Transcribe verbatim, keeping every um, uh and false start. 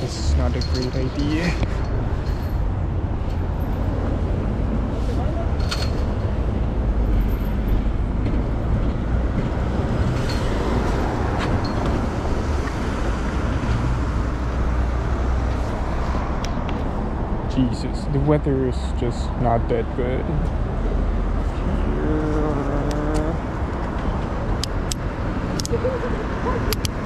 this is not a great idea. Jesus, the weather is just not that good. Here.